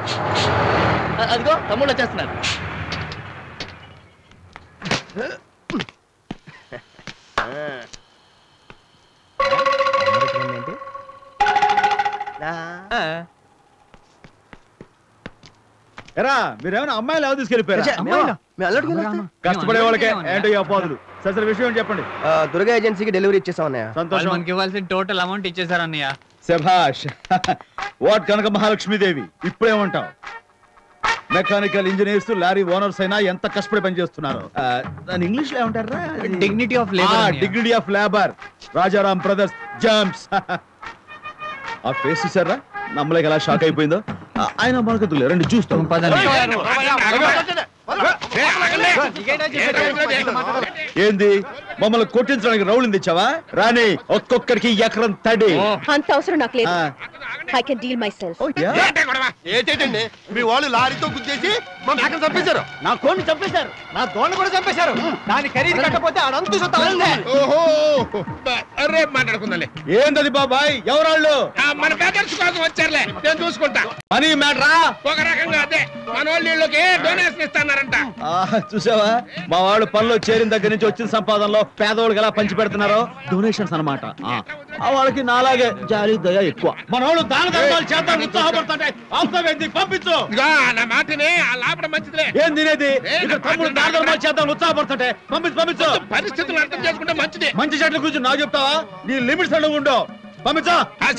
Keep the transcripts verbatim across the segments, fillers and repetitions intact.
అదిగో తమ్ముళ్ళు వచ్చేస్తున్నారు. ఎరా మీరేమైనా అమ్మాయిలు ఎవరు తీసుకెళ్ళిపోయారా? కష్టపడే వాళ్ళకే ఏంటో అపోదులు. సరే విషయం చెప్పండి. దుర్గా ఏజెన్సీకి డెలివరీ ఇచ్చేసాం అన్నయ్య. సంతోషం. మనకి ఇవ్వాల్సిన టోటల్ అమౌంట్ ఇచ్చేసారు అన్నయ్య. శభాష్. వాట్ కనక మహాలక్ష్మీదేవి. ఇప్పుడేమంటావు? మెకానికల్ ఇంజనీర్స్ లారీ ఓనర్స్ అయినా ఎంత కష్టపడి పనిచేస్తున్నారు. దాని ఇంగ్లీష్ లో ఏమంటారా? Dignity of labour. Dignity of labour. Rajaram brothers jumps. ఆ ఫేస్ చూసారా? నమ్మలేక ఎలా షాక్ అయిపోయిందో. ఆయన మనకు రండి చూస్తాం. ఏంది మమ్మల్ని కొట్టించడానికి రౌలింది ఇచ్చావా? రాని ఒక్కొక్కరికి ఎకరం తడి. అంత అవసరం నాకు లేదు. I can deal myself. ఏంటండి మీ వాళ్ళు లారీతో గుద్దేసి మా మేకను చంపేశారు. నా కోడిని చంపేశారు. నా దోణి కూడా చంపేశారు. దాని ఖరీదు కట్టకపోతే అనంత రేపు మాట్లాడుకుందాలే. ఏంటది బాబాయ్? ఎవరాళ్ళు? మన బ్రదర్స్ కోసం వచ్చారులే, నేను చూసుకుంటా. మనీ మ్యాటరా? ఒక రకంగా అదే. మన వాళ్ళు వీళ్ళకి డొనేషన్ ఇస్తారంట. చూసావా మా వాళ్ళు పనిలో చేరిన దగ్గర నుంచి వచ్చిన సంపాదనలో పేదవాళ్ళకి ఎలా పంచి పెడుతున్నారో డొనేషన్స్ అనమాట. వాళ్ళకి నాలాగే జాలి దయ ఎక్కువ. మన వాళ్ళు దాన ధర్మాలు చేద్దాం ఉత్సాహపడుతుంటే పంపించు. నా మాటనే లాభం మంచిదిలే. ఏం తినేది? ఇక్కడ తమ్ముడు దాన ధర్మాలు చేద్దాం ఉత్సాహపడుతుంటే పంపించు పంపించు. పరిస్థితులు అర్థం చేసుకుంటే మంచిది. మంచి చెట్ల గురించి నాకు చెప్తావా? నీ లిమిట్స్ అడుగు ఉండవు. పంపించా.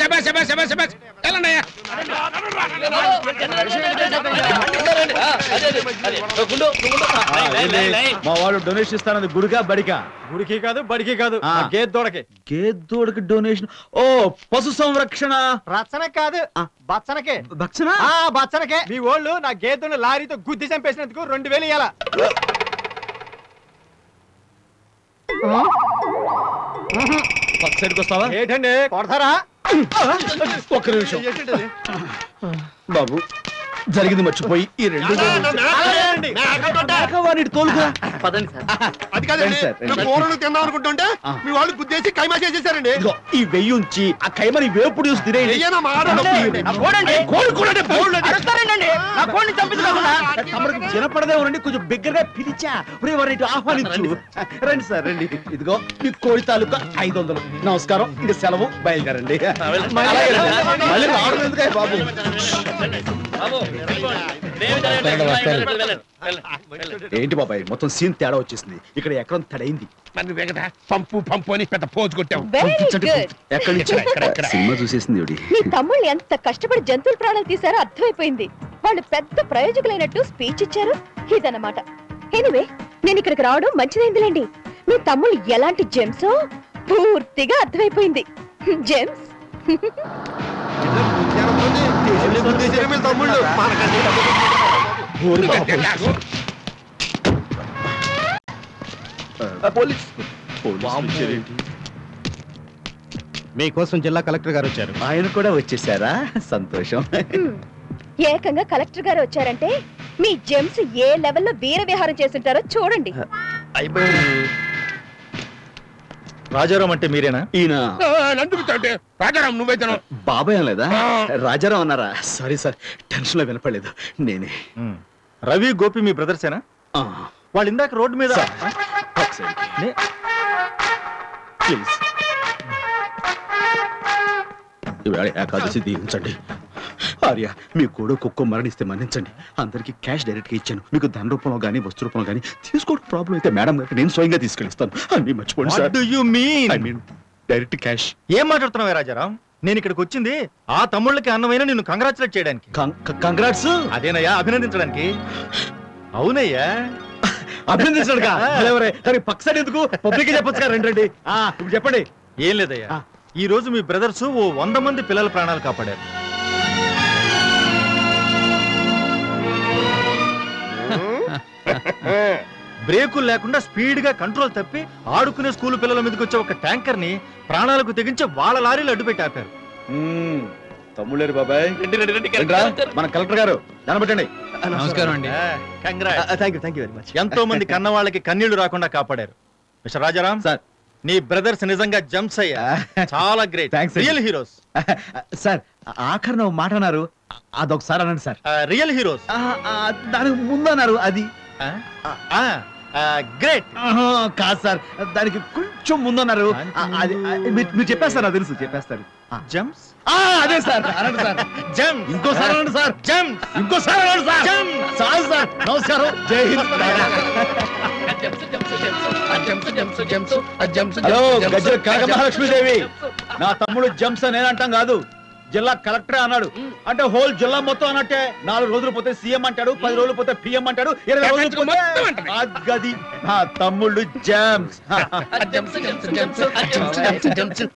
మా వాళ్ళు డొనేషన్ ఇస్తానది గుడికా బడికా? గుడికి కాదు, బడికి కాదు, గేద్ దూడకి. గేద్ దూడకి డొనేషన్. ఓ పశు సంరక్షణ. రచన కాదు, బచ్చనకే. భక్షణ? బచ్చనకే. మీ వాళ్ళు నా గేదెను లారీతో గుద్ది చంపేసినందుకు రెండు వేలు ఇయ్యాల. పక్కసైడ్కి వస్తావా? ఏంటండి కొడతారా? ఒక్క నిమిషం బాబు, జరిగింది మర్చిపోయి ఈ రెండు తోలుగా పదండి సార్. అది కాదండి, కూరలు తిందాం అనుకుంటుంటే మీ వాళ్ళు గుద్దేసి కైమా చేసేసారండి. ఈ వెయ్యి ఉంచి ఆ కైమని వేపుడు చూసి తినే చిన్నపడదే ఉండి కొంచెం బిగ్గరగా పిలిచా వారిని ఆహ్వానించు. రండి సార్ రండి. ఇదిగో మీ కోడి తాలూకా ఐదు వందలు. నమస్కారం. ఇది సెలవు, బయలుదేరండి. మళ్ళీ రావడం ఎందుకే బాబు? ఏంటి బాబాయ్ మొత్తం సీన్ తేడా వచ్చేసింది. ఇక్కడ ఎకరం తడైంది. పంపు పంపు అని పెద్ద పోజు కొట్టావు. ఎక్కడి నుంచి? సినిమా చూసేసింది. మీ తమ్ముళ్ళు ఎంత కష్టపడి జంతువుల ప్రాణాలు తీసారో అర్థమైపోయింది. వాళ్ళు పెద్ద ప్రయోజకులైనట్టు స్పీచ్ ఇచ్చారు. ఇదన్నమాట. ఎనివే నేను ఇక్కడికి రావడం మంచిదైందిలేండి. మీ తమ్ముళ్ళు ఎలాంటి జెమ్సో పూర్తిగా అర్థమైపోయింది. జెమ్స్ మీకోసం జిల్లా కలెక్టర్ గారు వచ్చారు. ఆయన కూడా వచ్చేసారా? సంతోషం. ఏకంగా కలెక్టర్ గారు వచ్చారంటే మీ జెమ్స్ ఏ లెవెల్లో వీర విహారం చేస్తుంటారో చూడండి. రాజారాం అంటే మీరేనా? ఈయన రాజారాం. నువ్వైతే బాబాయ్ లేదా? రాజారాం అన్నారా? సారీ సార్, టెన్షన్ లో వినపడలేదు. నేనే. రవి గోపి మీ బ్రదర్సేనా? వాళ్ళు ఇందాక రోడ్డు మీద. ప్లీజ్ ఇవాళ ఏకాదశి దీవించండి. ఆర్య మీ కోడు కుక్క మరణిస్తే మన్నించండి. అందరికి క్యాష్ డైరెక్ట్ గా ఇచ్చాను. మీకు ధన రూపంలో గానీ వస్తు రూపంలో గానీ తీసుకోవడం ప్రాబ్లం అయితే మేడం గారికి నేను స్వయంగా తీసుకెళ్ళిస్తాను. అన్ని మర్చిపోండి sir. Do you mean? I mean direct cash. ఏం మాట్లాడుతున్నావే రాజారాం? నేను ఇక్కడికి వచ్చింది ఆ తమ్ముళ్ళకి అన్నమైన నిన్ను కంగ్రాచులేట్ చేయడానికి. కంగ్రాట్స్? అదేనయ్యా, అభినందించడానికి. అవునయ్యా, అభినందించడానికి. పక్క సైడ్ ఎందుకు? పబ్లిక్ చెప్పొచ్చు కదా. రండి రండి. ఇప్పుడు చెప్పండి. ఏం లేదయ్యా, ఈ రోజు మీ బ్రదర్స్ ఓ వంద మంది పిల్లల ప్రాణాలు కాపాడారు. బ్రేకులు లేకుండా స్పీడ్ గా కంట్రోల్ తప్పి ఆడుకునే స్కూల్ పిల్లల మీదకి వచ్చే ఒక ట్యాంకర్ ని ప్రాణాలకు తెగించి వాళ్ళ లారీలు అడ్డుపెట్టి ఆపారు. తమ్ముళ్ళేరు బాబాయ్. మన కలెక్టర్ గారు కనబెట్టండి. నమస్కారం అండి. ఎంతో మంది కన్న వాళ్ళకి కన్నీళ్లు రాకుండా కాపాడారు. మిస్టర్ రాజారాం సార్, నీ బ్రదర్స్ నిజంగా జంప్స్ అయ్యా. చాలా గ్రేట్. Real heroes. సార్ ఆఖరిన ఒక మాట అన్నారు, అదొకసారి అనండి సార్. Real heroes. ఆ, ఆ, దానికి ముందు అన్నారు అది. గ్రేట్. ఆహా, కాదు సార్, దానికి కొంచెం ముందు అన్నారు. ఆ, అది ఆ, మీరు మీరు చెప్పేస్తారు, నాకు తెలుసు చెప్పేస్తారు. ఆ, జంప్స్. ఆ, అదే సార్ అనండి సార్. జంప్స్. ఇంకోసారి అనండి సార్. జంప్స్. ఇంకోసారి అనండి సార్. జంప్స్. చాలు సార్, నమస్కారం, జై హింద్. హలో గజ్జల కనకమహాలక్ష్మీదేవి, నా తమ్ముడు జంప్స్ నేనంటాం కాదు, జిల్లా కలెక్టర్ అన్నాడు. అంటే హోల్ జిల్లా మొత్తం అన్నట్టే. నాలుగు రోజులు పోతే సీఎం అంటాడు, పది రోజులు పోతే పిఎం అంటాడు, ఇరవై రోజులు పోతే గది. నా తమ్ముళ్ళు జంప్స్.